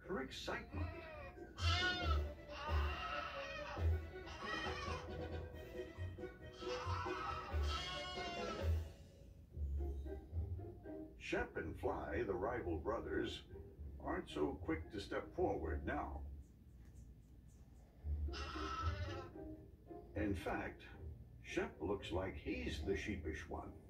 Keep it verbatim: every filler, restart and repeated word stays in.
her excitement. Shep and Fly, the rival brothers, aren't so quick to step forward now. In fact, Shep looks like he's the sheepish one.